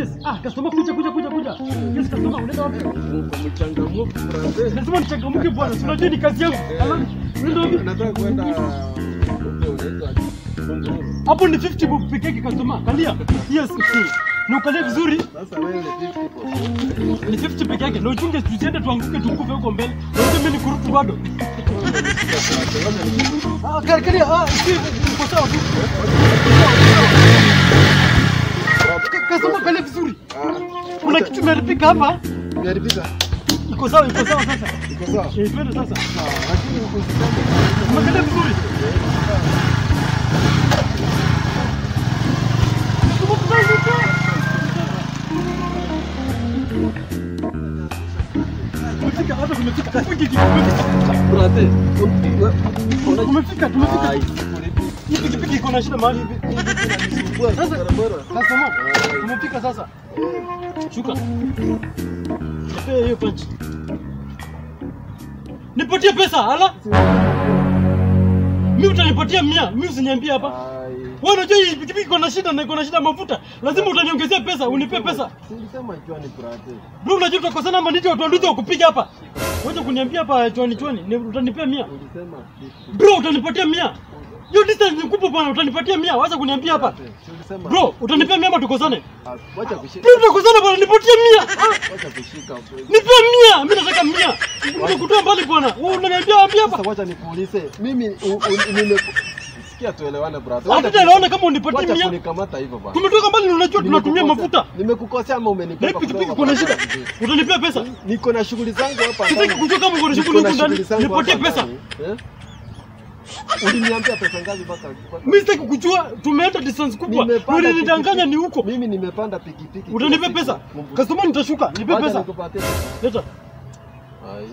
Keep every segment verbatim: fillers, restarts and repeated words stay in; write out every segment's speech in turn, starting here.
yes. Ah, customer kuja kuja kuja kuja. Yes, customer unaenda wapi? Mchangamfu brother. Lazima nichangamke bwana. Unajua ni kazi yangu. Alafu unaenda wapi? Nataka kwenda hapo ni fifty bob peke yake customer. Kalia. Yes. Na ukalia vizuri. Sasa wewe ni fifty. Ni fifty peke yake. Na uchunge tusiende tuanguke tukufe huko mbele. Na mimi ni kurutu bado. Ah, kalia. Ah, si uko sawa tu. Customer kalia vizuri. Kuna kitu kimeharibika hapa. Kimeharibika. Iko sawa, iko sawa sasa. Iko sawa. Eh, twende sasa. Lakini usiseme Umekaa vizuri. Tumefika hapa, tumefika. brother. Tumefika, tumefika. Hii pikipiki iko na shida mahali hivi. Sasa customer, tumefika sasa. Shuka. Nipe hiyo punch. Nipatie pesa, ala. Mimi utanipatia mia, mimi usiniambie hapa. Wewe unajua hii pikipiki iko na shida na iko na shida mafuta. Lazima utaniongezea pesa, unipe pesa. Nilisema chwani brother. Bro, unajua tutakosana ama ndio watu ndio wakupiga hapa. Wacha kuniambia hapa chwani chwani, utanipea mia. Nilisema Bro, utanipatia mia. Hiyo distance ni kubwa bwana, utanipatia mia. Wacha kuniambia hapa. Bro, utanipea mia ama tukosane? Wacha kushika. Bro, tukosane bwana, nipatie mia. Wacha kushika. Nipe mia. Mimi nataka mia. Nimekutoa mbali bwana. Wewe unaniambia ambia hapa. Sasa wacha nikuulize. Mimi nime sikia tuelewane brother. Hata tuelewane kama unipatie mia. Wacha kunikamata hivyo bwana. Tumetoka mbali na unajua tunatumia mafuta. Nimekukosea ama umenipeka? Pikipiki kuna shida. Utanipea pesa? Niko na shughuli zangu hapa. Sitaki kujua kama uko na shughuli huko ndani. Nipatie pesa. Uliniambia pesa ngapi mpaka? Mimi sitaki kujua, tumeenda distance kubwa. Ulinidanganya ni huko. Mimi nimepanda pikipiki. Utanipa pesa? Customer nitashuka, nipe pesa. Leta. Hai.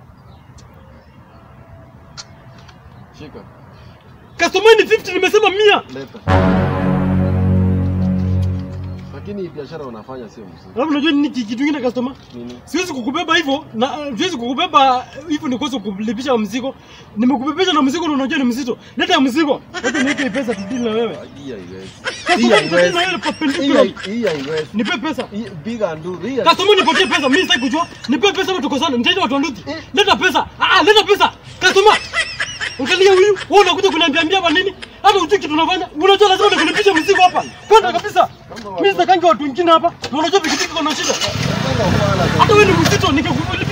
Shika. Customer ni fifty, nimesema mia. Leta. Lakini hii biashara unafanya sio mzuri. Alafu unajua nini kitu kingine customer? Nini? Siwezi kukubeba hivyo na siwezi kukubeba hivyo nikosa kulipisha mzigo. Nimekubebesha na mzigo na unajua ni mzito. Leta mzigo. Wacha niweke pesa tudili na wewe. Hii haiwezi. Hii haiwezi. Hii haiwezi. Nipe pesa. Biga ndu. Customer nipatie pesa. Mimi sitaki kujua. Nipe pesa watu tukosane. Nitaita watu nduti. Leta pesa. Ah, leta pesa. Customer. Angalia huyu. Wewe unakuja kuniambia ambia hapa nini? Hata hujui kitu tunafanya. Unajua lazima nikunipishe mzigo hapa. Kwenda kabisa. Mimi sitakangi watu wengine hapa. Unajua pikipiki kuna shida. Hata wewe ni mzito nikikupa